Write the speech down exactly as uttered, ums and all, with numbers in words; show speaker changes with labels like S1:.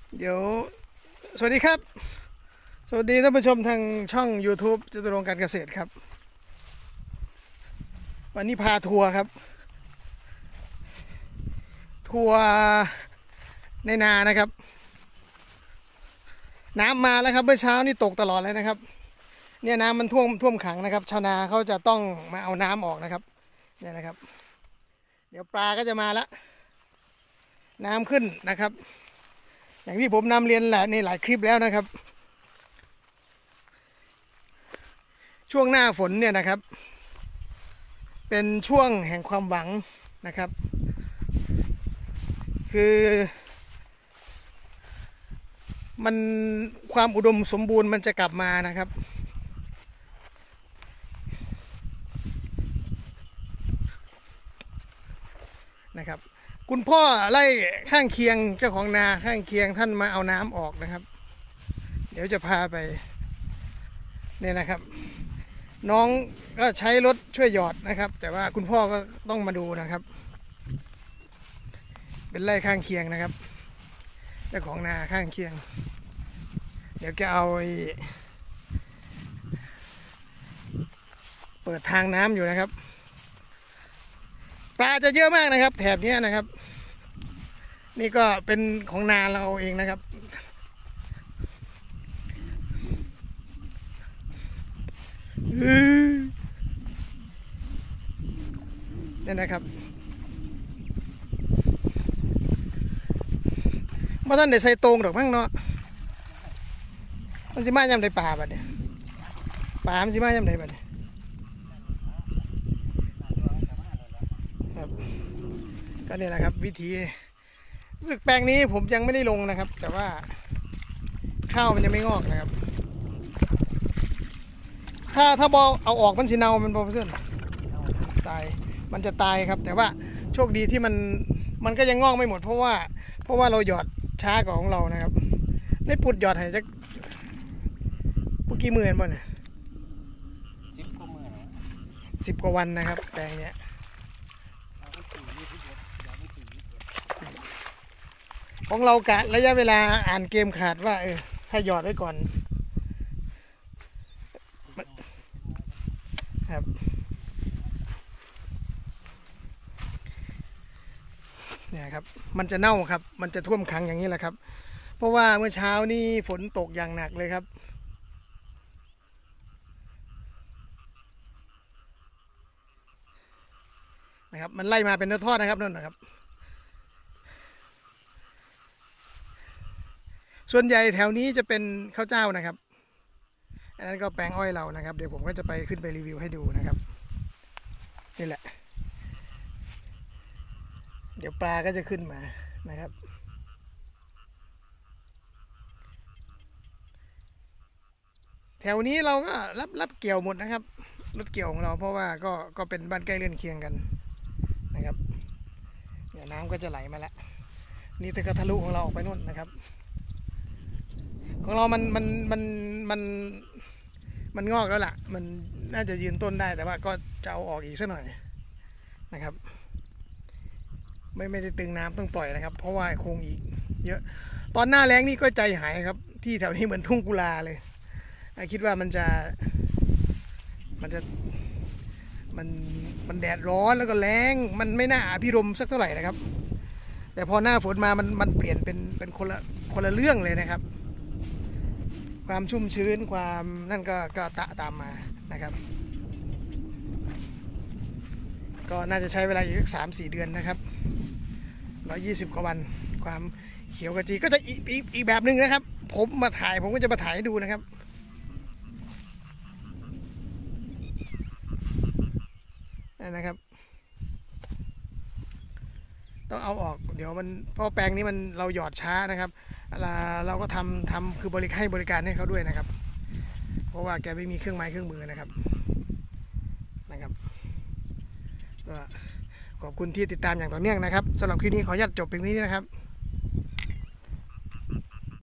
S1: เดี๋ยวสวัสดีครับสวัสดีท่านผู้ชมทางช่อง YouTube จตุรงค์การเกษตรครับวันนี้พาทัวร์ครับทัวร์ในนานะครับน้ำมาแล้วครับเมื่อเช้านี่ตกตลอดเลยนะครับเนี่ยน้ำมันท่วมท่วมขังนะครับชาวนาเขาจะต้องมาเอาน้ำออกนะครับเนี่ยนะครับเดี๋ยวปลาก็จะมาแล้วน้ำขึ้นนะครับอย่างที่ผมนำเรียนแหละในหลายคลิปแล้วนะครับช่วงหน้าฝนเนี่ยนะครับเป็นช่วงแห่งความหวังนะครับคือมันความอุดมสมบูรณ์มันจะกลับมานะครับนะครับคุณพ่อไล่ข้างเคียงเจ้าของนาข้างเคียงท่านมาเอาน้ำออกนะครับเดี๋ยวจะพาไปเนี่ยนะครับน้องก็ใช้รถช่วยหยอดนะครับแต่ว่าคุณพ่อก็ต้องมาดูนะครับเป็นไร่ข้างเคียงนะครับเจ้าของนาข้างเคียงเดี๋ยวแกเอาเปิดทางน้ำอยู่นะครับปลาจะเยอะมากนะครับแถบนี้นะครับนี่ก็เป็นของนาเราเองนะครับนี่นะครับมาท่านได้ใส่ตรงดอกมั้งเนาะมันสิมายำได้ปลาบัดเนี่ยปลามันสิมายำได้บัดเนี่ยครับก็นี่แหละครับวิธีรู้สึกแปลงนี้ผมยังไม่ได้ลงนะครับแต่ว่าข้าวมันยังไม่งอกนะครับถ้าถ้าบอเอาออกมันสิเนามันบอเพื่อนตายมันจะตายครับแต่ว่าโชคดีที่มันมันก็ยังงอกไม่หมดเพราะว่าเพราะว่าเราหยอดช้ากว่าของเรานะครับในปุดหยอดให้จะปุกกี่หมื่นบ่เนี่ยสิบกว่าหมื่นสิบกว่าวันนะครับแปลงเนี้ยของเรากะระยะเวลาอ่านเกมขาดว่าเออให้หยอดไว้ก่อนครับเนี่ยครับมันจะเน่าครับมันจะท่วมขังอย่างนี้แหละครับเพราะว่าเมื่อเช้านี้ฝนตกอย่างหนักเลยครับนะครับมันไล่มาเป็นทอดนะครับนั่นนะครับส่วนใหญ่แถวนี้จะเป็นข้าวเจ้านะครับอันนั้นก็แปลงอ้อยเรานะครับเดี๋ยวผมก็จะไปขึ้นไปรีวิวให้ดูนะครับนี่แหละเดี๋ยวปลาก็จะขึ้นมานะครับแถวนี้เราก็รับรับเกี่ยวหมดนะครับรถเกี่ยวของเราเพราะว่าก็ก็เป็นบ้านใกล้เรือนเคียงกันนะครับเดี๋ยวน้ำก็จะไหลมาแล้วนี่ถ้าก็ทะลุของเราออกไปนู่นนะครับของเรามันมันมันมันมันงอกแล้วล่ะมันน่าจะยืนต้นได้แต่ว่าก็จะเอาออกอีกสักหน่อยนะครับไม่ไม่ได้ตึงน้ำต้องปล่อยนะครับเพราะว่าคงอีกเยอะตอนหน้าแล้งนี่ก็ใจหายครับที่แถวนี้เหมือนทุ่งกุลาเลยคิดว่ามันจะมันจะมันมันแดดร้อนแล้วก็แรงมันไม่น่าอภิรมย์สักเท่าไหร่นะครับแต่พอหน้าฝนมามันมันเปลี่ยนเป็นเป็นคนละคนละเรื่องเลยนะครับความชุ่มชื้นความนั่นก็ก็ตะตามมานะครับก็น่าจะใช้เวลาอีกสามสี่เดือนนะครับร้อยยี่สิบกว่าวันความเขียวกระจีก็จะอีกอีกอีกแบบหนึ่งนะครับผมมาถ่ายผมก็จะมาถ่ายให้ดูนะครับนี่นะครับต้องเอาออกเดี๋ยวมันเพราะแปลงนี้มันเราหยอดช้านะครับเราเราก็ทำทำคือบริการให้บริการให้เขาด้วยนะครับเพราะว่าแกไม่มีเครื่องไม้เครื่องมือนะครับนะครับก็ขอบคุณที่ติดตามอย่างต่อเนื่องนะครับสำหรับคลิปนี้ขออนุญาตจบเพียงนี้นะครับ